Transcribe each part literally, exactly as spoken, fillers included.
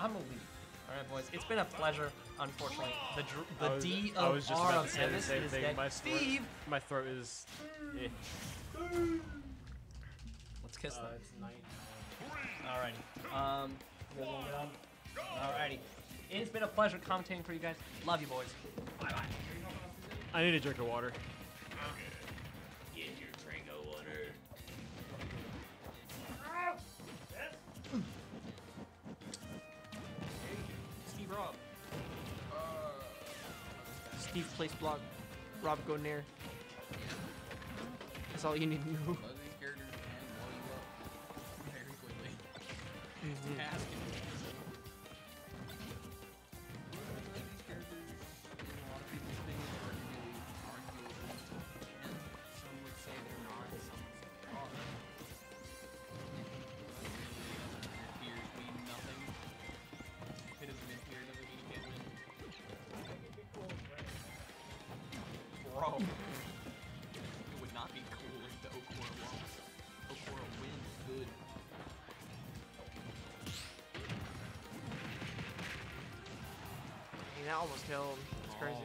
I'm gonna leave. All right, boys. It's been a pleasure. Unfortunately, the dr the I was, D I was of just R about of to say the Evis same is thing. dead. My throat, Steve, my throat is. Eh. let's kiss Uh, them. it's night. Alrighty. Um, we'll move it on. Alrighty. It's been a pleasure commentating for you guys. Love you, boys. Bye bye. I need a drink of water. Get your drink of water. Steve Rob. Steve place blog. Rob go near. That's all you need to know. Both of these characters can blow you up very quickly. Mhm. Ask him. These characters, in a lot of people's opinions, are really arguable. And some would say they're not, some would say they are. But really, it appears to mean nothing. If it doesn't appear, it doesn't mean you can't win. Bro. It would not be cool if the Okora lost. Okora wins good. That almost killed. It's crazy.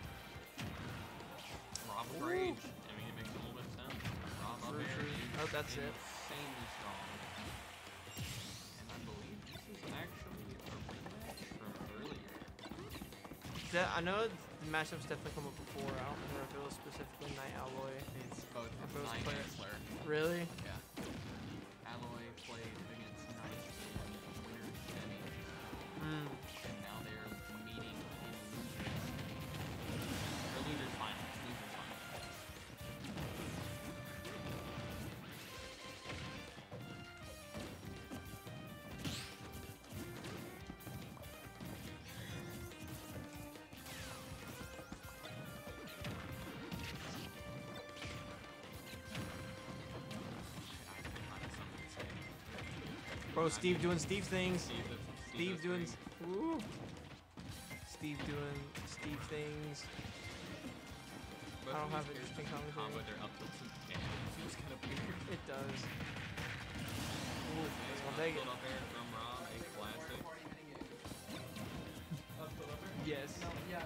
Oh. Rob of Rage. I mean, it makes a little bit of sense. Rob up True, air true. is Oh, that's it. insanely strong. And I believe this is actually a rematch from earlier. That, I know the matchup's definitely come up before. I don't remember if it was specifically Night Alloy. It's both Or if it was Knight Claire. and Claire. Really? Yeah. Alloy played against Knight in Winter's Semi. Hmm. And now they're meeting in losers. Or losers finals. Losers finals. Bro, Steve doing Steve things. Steve, Steve does doing. things. Ooh. Steve doing Steve things. Both I don't of have these interesting characters commentary. combo their up tilts and it feels kind of weird. It does. Ooh, Okay, I'll take it. up air from Rob, a classic. Yes. Yeah,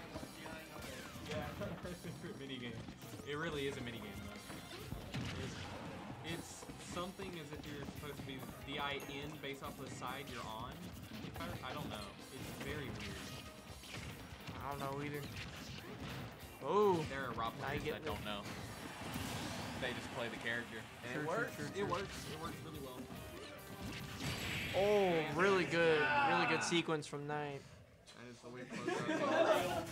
mini game. It really is a mini game though. It's, it's something as if you're supposed to be D I in based off the side you're on. If I, I don't know. It's very weird. I don't know either. Oh. There are Rob Now you players get that me. don't know. They just play the character. And True, it true, works. true, It true. works. It works really well. Oh, really good. Really good sequence from Knight. That is the way it closes out.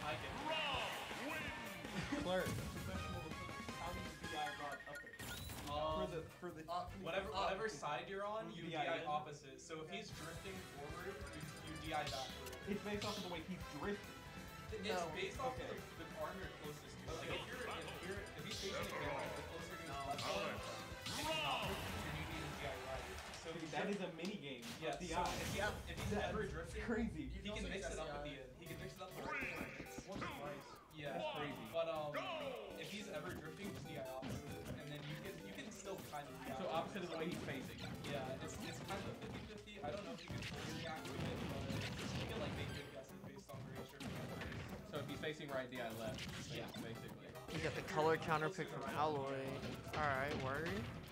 Claire, how many D I got up there? Um, For the, for the, whatever whatever side you're on, you D D I I opposite. So if he's drifting forward, you, you D I backward. it's based off of the way he's drifting. It's No. based off Okay. the, the arm you're closest to. Like if you're if you're if he's facing the camera, the closer to his left side, and he's not drifting, then you need to D I right. So if he's That is drift- a mini game. yeah. D So I. if, he, if he's ever drifting, Crazy. he can mix it up at the end. He can mix it up the right way. Once or twice. Yeah, That's crazy. But um, if he's ever drifting, just D I opposite, and then you can you can still kind of D I. So opposite of the way he's facing. Yeah, it's it's kind of fifty fifty. I don't know if you can fully react to it, but you can like make good guesses based on where he's drifting. So if he's facing right, D I left. Yeah. Basically. You got the color counter pick from Alloy. Alright, word.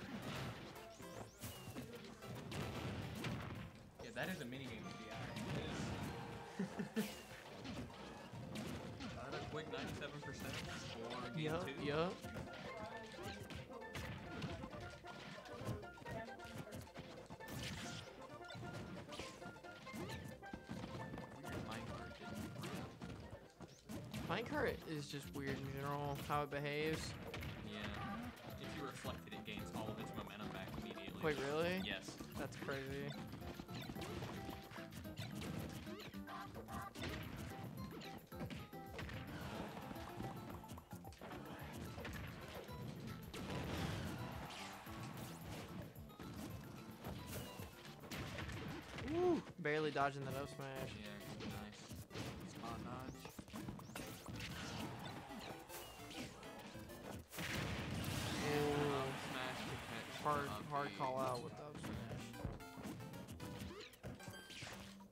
Yeah, that is a mini game with D I. Got a quick ninety-seven percent for game Yup, two. yup. Weird minecart didn't. Minecart is just weird in general, how it behaves. Yeah. If you reflect it, it gains all of its momentum back immediately. Wait, really? Yes. That's crazy. Woo! Barely dodging that up smash. Yeah, nice. Spot dodge. Ooh. Up smash to catch Hard, up hard B. call out with the up smash.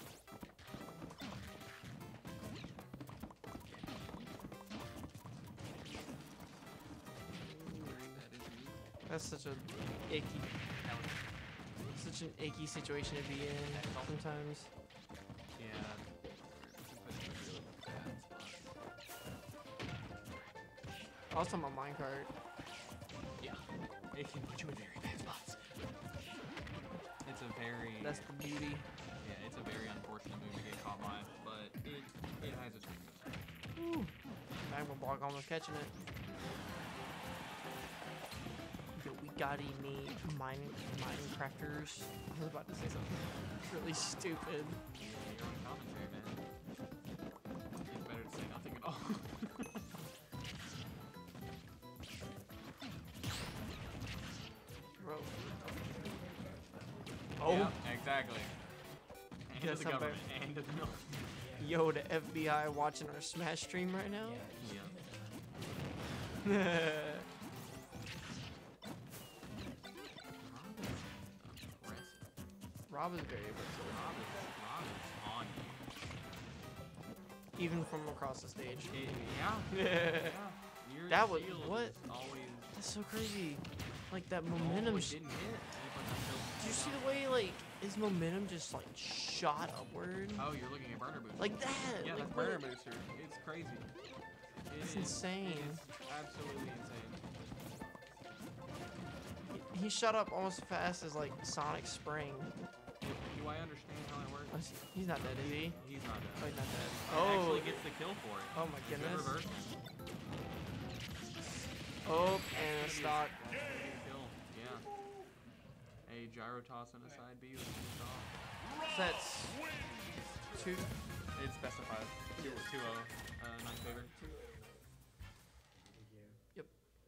That's such a icky, such an icky situation to be in sometimes. Yeah. I was talking about minecart. Yeah. It can put you in very bad spots. It's a very That's the beauty. yeah, it's a very unfortunate move to get caught by, but it it has its reason. Magma block almost catching it. Yo, we got any mine Minecrafters? I was about to say something really stupid. Yeah, you're on commentary, man. It's better to say nothing at all. Bro. Yeah, exactly. And Guess to the I'm government and to the military. Yo, the F B I watching our Smash stream right now? Yeah. Rob is very aggressive. Rob is, Rob is on you. Even from across the stage. It- yeah. Yeah. Yeah. Your That was- shield what? is always. That's so crazy. Like that Oh, momentum. it sh- didn't hit. Did you see the way like his momentum just like shot upward? Oh, you're looking at burner booster. Like that. Yeah, like, that's what- burner booster. It's crazy. It It's is- insane. It is absolutely insane. He, he shot up almost as fast as like Sonic Spring. Do I understand how it works? Oh, he's- He's not dead, is he? He's not Oh, dead. he's not dead. It Oh, actually gets the kill for it. oh my Good goodness. reverse. Oh, and a stock. Kill. Yeah. A gyro toss and a side B with a stock. That's two. It's specified. two oh. Uh, nine favor. Yep.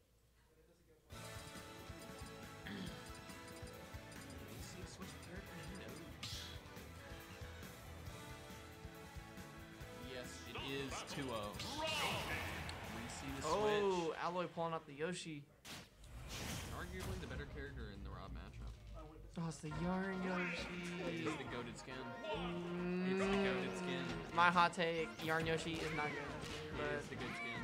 Yes, it is two oh. We see the switch. Oh, Alloy pulling up the Yoshi. Arguably the better character in the Rob matchup. Oh, it's the Yarn Yoshi. It's the goated skin. Mm, It's the goated skin. My hot take, Yarn Yoshi is not good, It but is the good skin.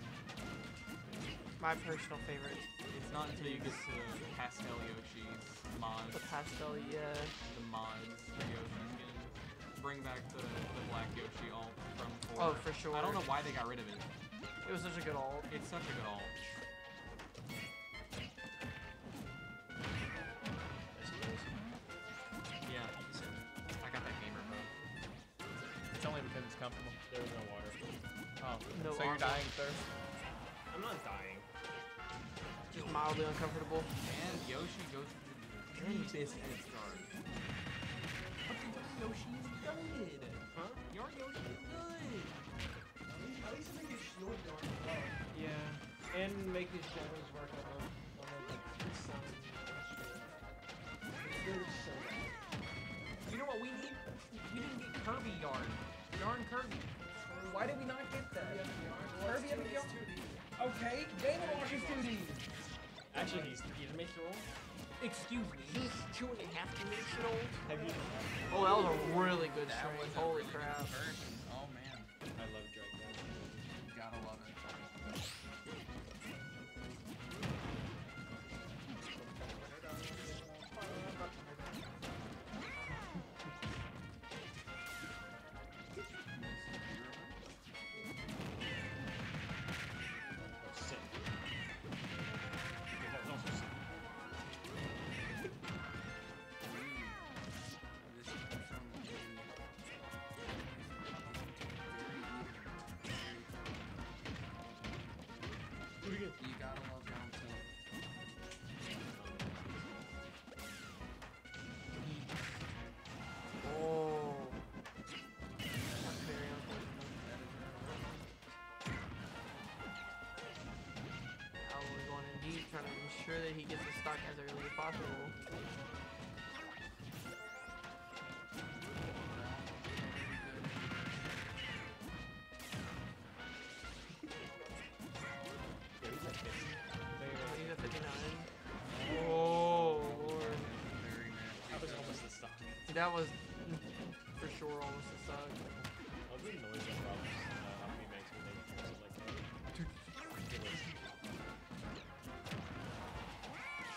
my personal favorite. It's not until you get to Pastel Yoshi's mods, The pastel, yeah. the mods, the Yoshi skin. Bring back the, the black Yoshi alt from four. Oh, for sure. I don't know why they got rid of it. It was such a good ult. It's such a good alt. Yeah, I got that gamer mode. It's only because it's comfortable. There was no water. Oh, No so you're armor. dying thirst? I'm not dying. Just mildly uncomfortable. And Yoshi goes to the deepest head start. Yoshi is good. Huh? Your Yoshi is good. At least make his shield darn well. Yeah. And make his shadows work on the, on the like, the sun. It's very so bad. You know what we need? We didn't get Kirby Yarn. Yarn Kirby. Why did we not get that? Kirby had the Yarn. Okay, Game and Watch is two D. Actually, he's he makes your own. Excuse me, he's two and a half dimension old. Have you? Oh, that was a really good That string. was a Holy really crap. good conversion. Oh man, I love Drake. gotta love it. That's sick. Yeah, that was also sick. This is from Do it again. You gotta love round two. Oh. That's very unfortunate. Alloy going in deep, trying to ensure that he gets the stock as early as possible. Yeah, he's at fifty. He's at fifty-nine. Oh, Lord. Very nasty. That was almost the stock. That was for sure almost a suck. I was really annoyed at Rob's uh, how he makes when they do it like that. Ridiculous.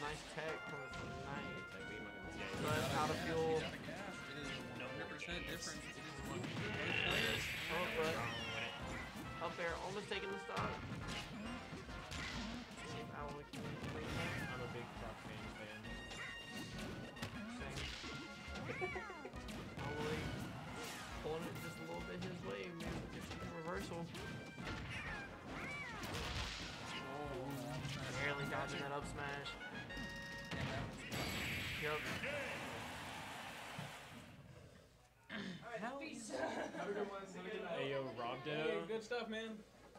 nice tech coming from the Knight. Like, we might have- yeah, But out of fuel. It is one hundred percent different. It is one both players. Oh, but up there, almost taking the stock. See if Alloy can make that. I'm a big Croc fan fan. Alloy pulling it just a little bit his way, maybe just a reversal. Barely dodging that up smash. Yup. Have a good one. Have a good night. Hey yo, Rob Hey, Ditto. good stuff, man.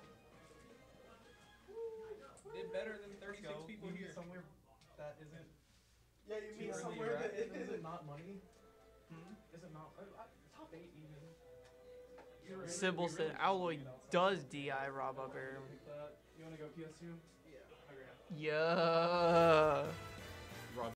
Did better than thirty-six people You mean here. somewhere that isn't. Yeah, you Too mean early somewhere that draft? Is isn't. it not money? Hmm? Is it not uh, uh, top eight even? You're in, Sybil we said really Alloy should get outside. does D I Rob up air. Like that. You wanna go P S two? Yeah. Okay. Yeah.